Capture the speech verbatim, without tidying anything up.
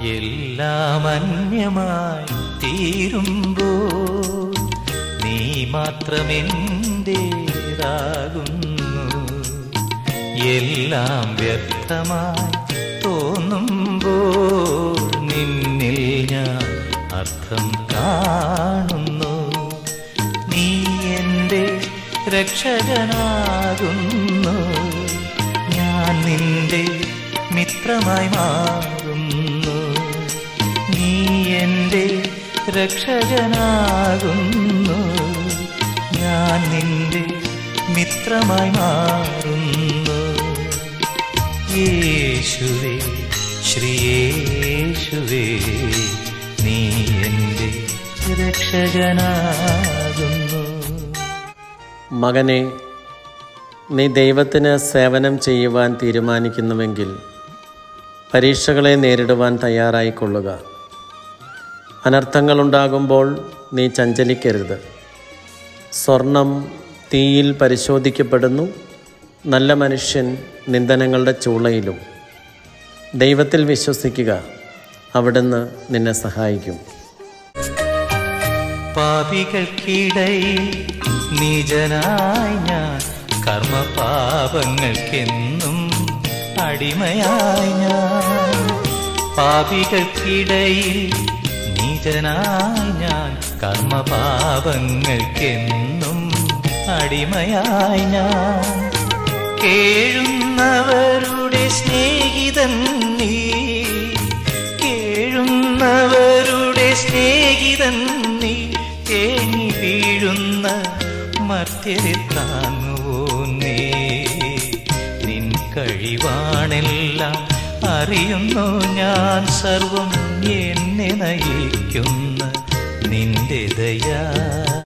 എല്ലാം അന്യമായി തീരുമ്പോൾ നീ മാത്രമെന്റേതാകുന്നു. എല്ലാം വ്യർത്ഥമായി തോന്നുമ്പോൾ നിന്നിൽ ഞാൻ അർത്ഥം കാണുന്നു. നീ എൻ്റെ രക്ഷകനാകുന്നു, ഞാൻ നിന്റെ മിത്രമായി മാറുന്നു. നീ എൻ്റെ രക്ഷകനാകുന്നു, ഞാൻ നിന്റെ മിത്രമായി മാറുന്നു. യേശുവേ, ശ്രീയേശുവേ, നീ എൻ്റെ രക്ഷകനാകുന്നു. മകനെ, നീ ദൈവത്തിന് സേവനം ചെയ്യുവാൻ തീരുമാനിക്കുന്നുവെങ്കിൽ പരീക്ഷകളെ നേരിടുവാൻ തയ്യാറായിക്കൊള്ളുക. അനർത്ഥങ്ങളുണ്ടാകുമ്പോൾ നീ ചഞ്ചലിക്കരുത്. സ്വർണം തീയിൽ പരിശോധിക്കപ്പെടുന്നു, നല്ല മനുഷ്യൻ നിന്ദനങ്ങളുടെ ചൂളയിലും. ദൈവത്തിൽ വിശ്വസിക്കുക, അവിടുന്ന് നിന്നെ സഹായിക്കും. പാപികൾക്കിടയിൽ നീചനായി ഞാൻ, കർമ്മപാപങ്ങൾക്കെന്നും അടിമയായി ഞാൻ. പാപികൾക്കിടയിൽ നീചനായി ഞാൻ, കർമ്മപാപങ്ങൾക്കെന്നും അടിമയായി ഞാൻ. കേഴുന്നവരുടെ സ്നേഹിതൻ നീ, കേഴുന്നവരുടെ സ്നേഹിതൻ നീ, തേങ്ങി വീഴുന്ന മർത്യരെ താങ്ങുവോ നീ. നിൻ കഴിവാണെല്ലാം അറിയുന്നു ഞാൻ, സർവം എന്നെ നയിക്കുന്ന നിന്റെ ദയാ